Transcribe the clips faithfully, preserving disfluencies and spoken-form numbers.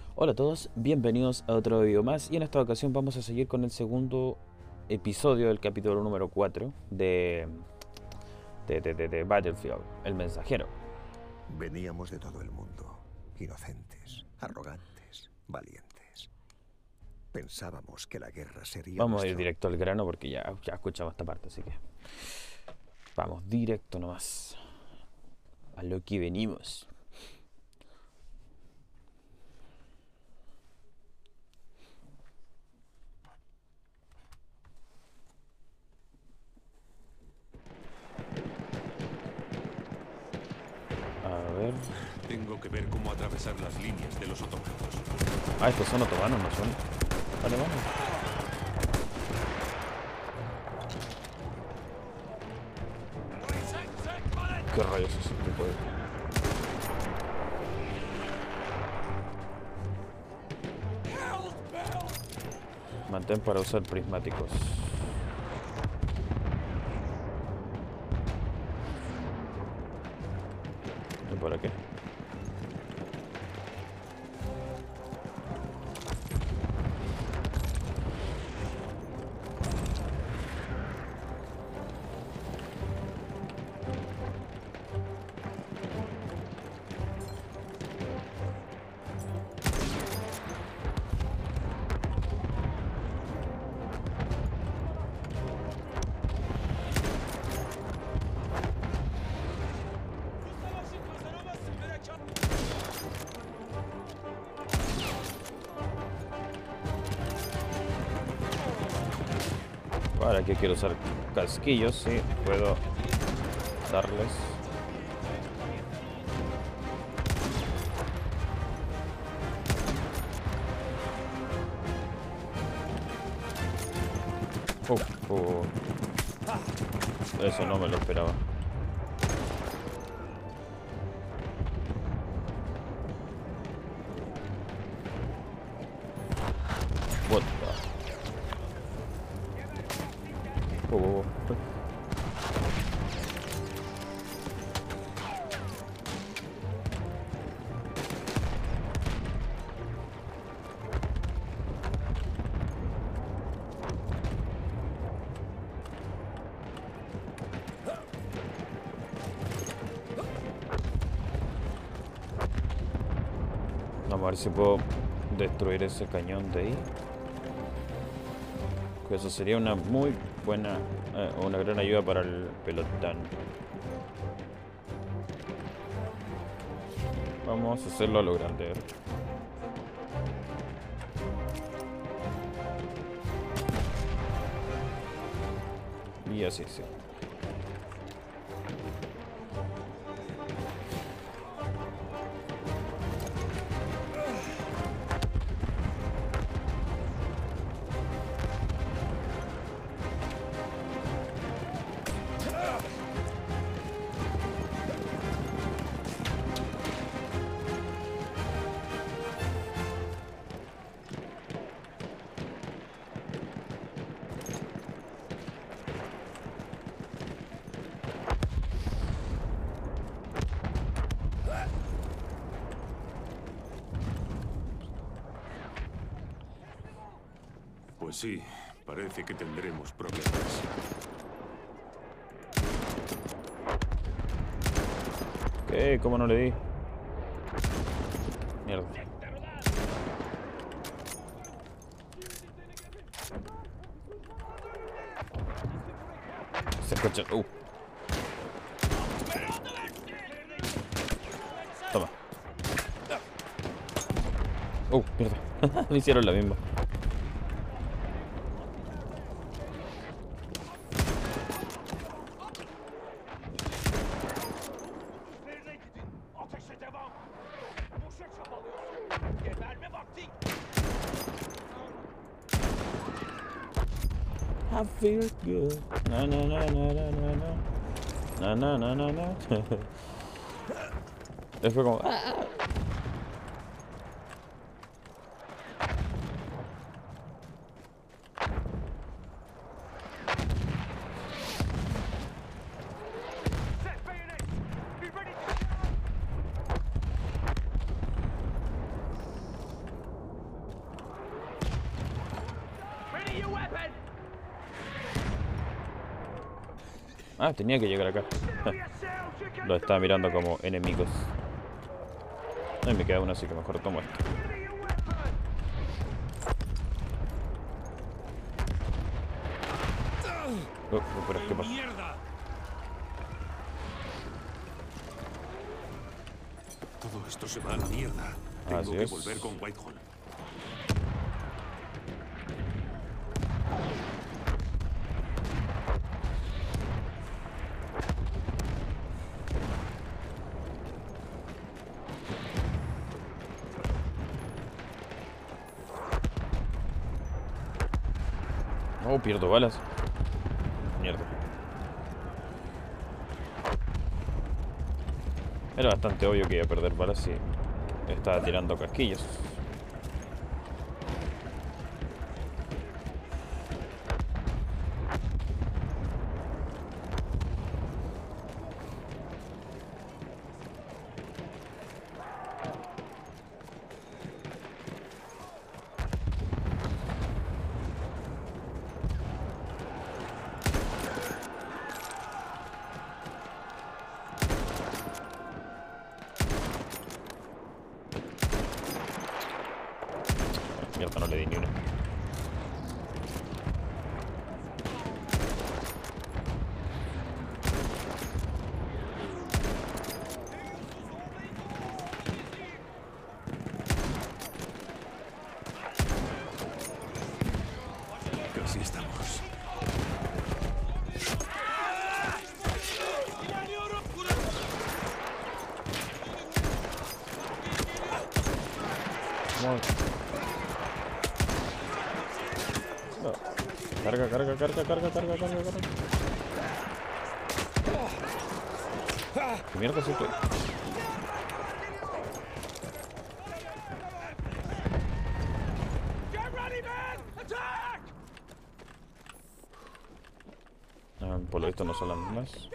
Hola a todos, bienvenidos a otro video más y en esta ocasión vamos a seguir con el segundo episodio del capítulo número cuatro de, de, de, de, de Battlefield, el mensajero. Veníamos de todo el mundo, inocentes, arrogantes, valientes. Pensábamos que la guerra sería Vamos a ir nuestro... directo al grano porque ya, ya escuchamos esta parte, así que vamos directo nomás a lo que venimos. A ver... Tengo que ver cómo atravesar las líneas de los otomanos. Ah, estos son otomanos, no son alemanes. ¿Qué rayos es ese tipo de...? Mantén para usar prismáticos. ¿Y para qué? Para qué quiero usar casquillos, sí, puedo darles. Oh, oh. Eso no me lo esperaba. What the... Oh, oh, oh. Vamos a ver si puedo destruir ese cañón de ahí. Que eso sería una muy buena, eh, una gran ayuda para el pelotón. Vamos a hacerlo a lo grande. Y así, sí. Pues sí, parece que tendremos problemas. ¿Qué? ¿Cómo no le di? Mierda. Se escucha. Uh. Toma. Uh, mierda. Me hicieron la misma. I feel good. Na na na na na na na. Na na na na na. Después como... ¡ah! Ah, tenía que llegar acá. Lo estaba mirando como enemigos. Ay, me queda uno, así que mejor tomo esto. Oh, oh, pero ¿qué pasa? Todo esto se va a la mierda. Tengo Así que es. volver con Whitehall. Oh, pierdo balas. Mierda. Era bastante obvio que iba a perder balas si estaba tirando casquillos. Mierda, no le di ni una. Casi estamos. Vamos. No. Carga, carga, carga, carga, carga, carga, carga. ¿Qué mierda es esto? Ah, por lo visto no son las mismas.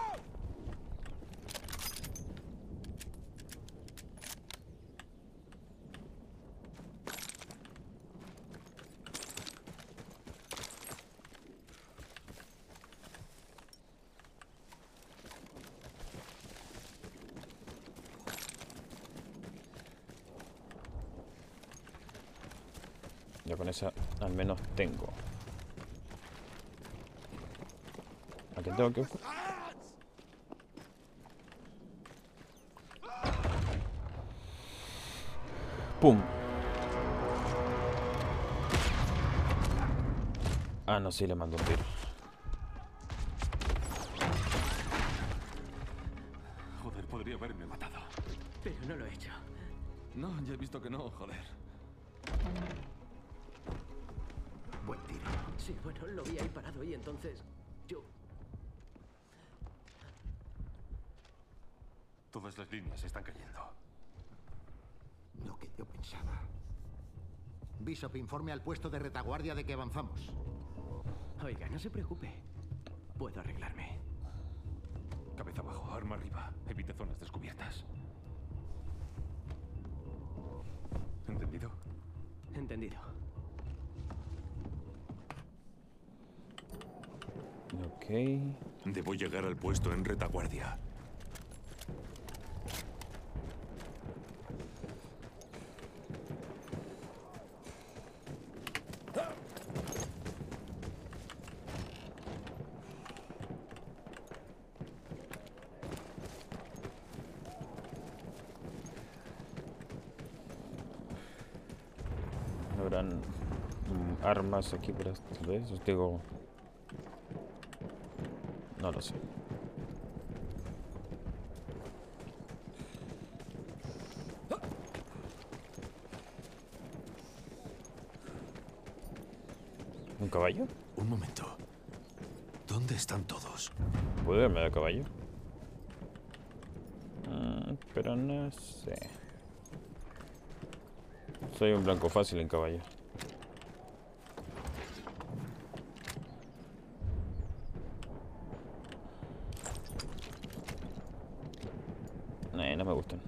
Ya con esa al menos tengo. ¿A quién tengo que buscar? ¡Pum! Ah, no, sí, le mando un tiro. Joder, podría haberme matado. Pero no lo he hecho. No, ya he visto que no, joder. Buen tiro. Sí, bueno, lo vi ahí parado y entonces yo... Todas las líneas están cayendo. Lo que yo pensaba. Bishop, informe al puesto de retaguardia de que avanzamos. Oiga, no se preocupe. Puedo arreglarme. Cabeza abajo, arma arriba. Evite zonas descubiertas. ¿Entendido? Entendido. Ok. Debo llegar al puesto en retaguardia. Habrán mm, armas aquí por esta vez. Os digo. No lo sé. ¿Un caballo? Un momento. ¿Dónde están todos? ¿Puedo irme de caballo? Mm, pero no sé. Soy un blanco fácil en caballo. No, no me gustan.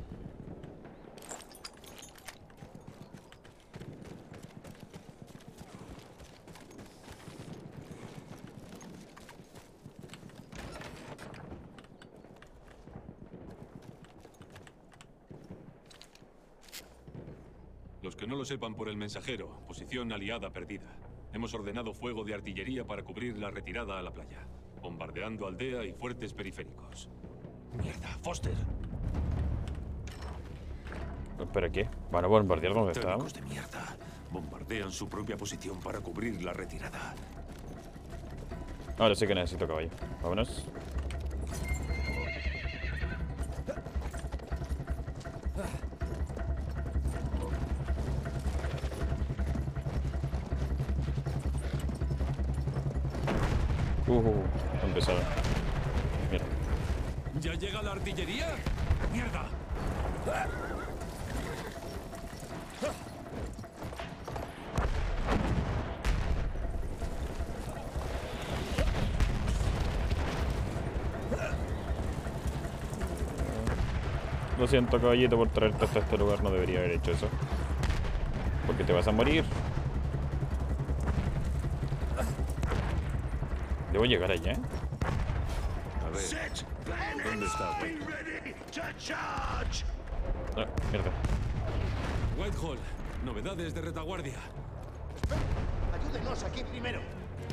Los que no lo sepan por el mensajero, posición aliada perdida. Hemos ordenado fuego de artillería para cubrir la retirada a la playa, bombardeando aldea y fuertes periféricos. Mierda, Foster. ¿Pero qué? ¿Van a bombardear donde estábamos? Técnicos de mierda. Bombardean su propia posición para cubrir la retirada. Ahora sí que necesito caballo. Vámonos. Uh, uh, empezaron. Mierda. ¿Ya llega la artillería? ¡Mierda! Lo siento, caballito, por traerte hasta este lugar. No debería haber hecho eso. Porque te vas a morir. Debo llegar allá. A ver, ¿dónde está Whitehall? Ah, mierda. Whitehall, novedades de retaguardia. Ayúdenos aquí primero.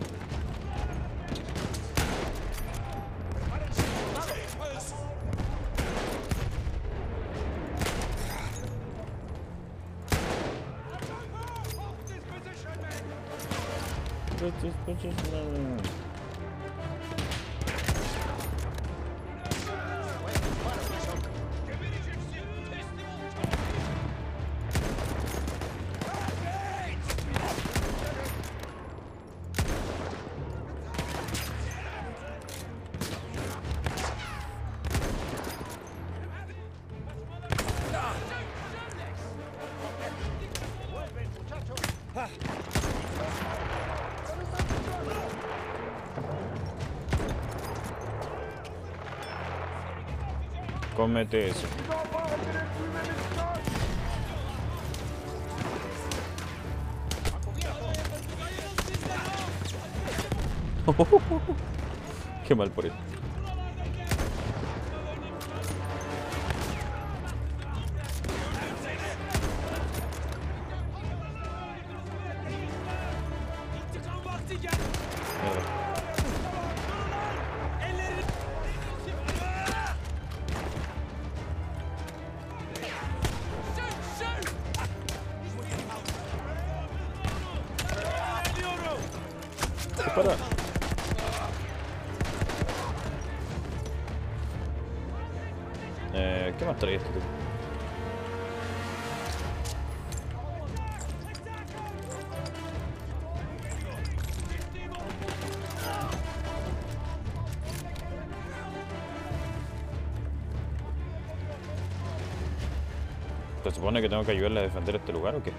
Cómete eso. Qué mal por él. Para. Eh, ¿qué más trae este tipo? ¿Se supone que tengo que ayudarle a defender este lugar o qué?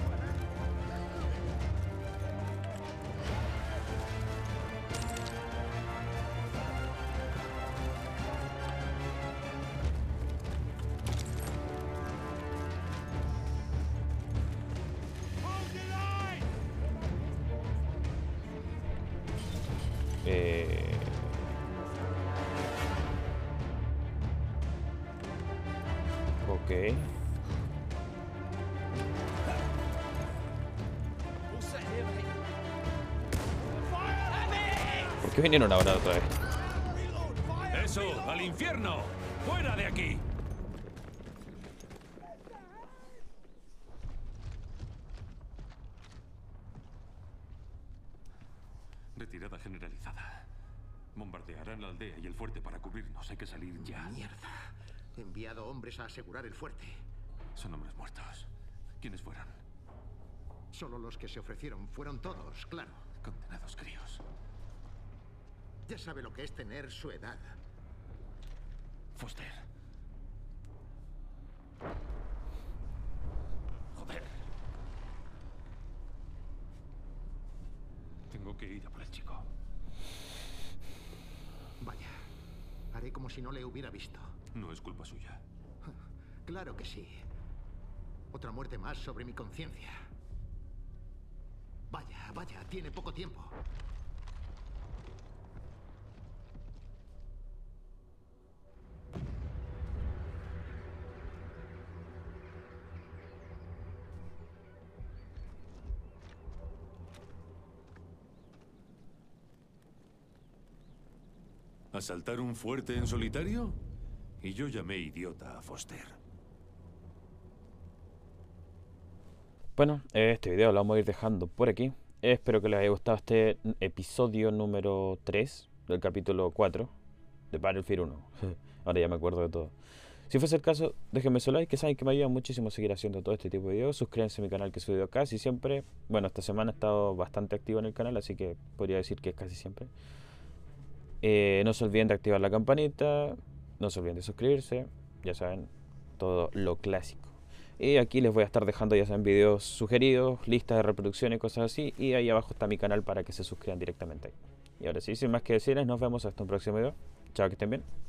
Eh... Ok. ¿Por qué vinieron ahora otra vez? ¡Eso! ¡Al infierno! ¡Fuera de aquí! Retirada generalizada. Bombardearán la aldea y el fuerte para cubrirnos. Hay que salir ya. Mierda. He enviado hombres a asegurar el fuerte. Son hombres muertos. ¿Quiénes fueron? Solo los que se ofrecieron. Fueron todos, claro. Condenados críos. Ya sabe lo que es tener su edad. Foster. Joder. Tengo que ir a por el chico. Vaya. Haré como si no le hubiera visto. No es culpa suya. Claro que sí. Otra muerte más sobre mi conciencia. Vaya, vaya, tiene poco tiempo. ¿Asaltar un fuerte en solitario? Y yo llamé idiota a Foster. Bueno, este video lo vamos a ir dejando por aquí. Espero que les haya gustado este episodio número tres del capítulo cuatro de Battlefield uno. Ahora ya me acuerdo de todo. Si fuese el caso, déjenme su like, que saben que me ayuda muchísimo a seguir haciendo todo este tipo de videos. Suscríbanse a mi canal, que subo casi siempre. Bueno, esta semana he estado bastante activo en el canal, así que podría decir que es casi siempre. Eh, no se olviden de activar la campanita, no se olviden de suscribirse, ya saben, todo lo clásico. Y aquí les voy a estar dejando, ya saben, videos sugeridos, listas de reproducción y cosas así. Y ahí abajo está mi canal para que se suscriban directamente ahí. Y ahora sí, sin más que decirles, nos vemos hasta un próximo video. Chao, que estén bien.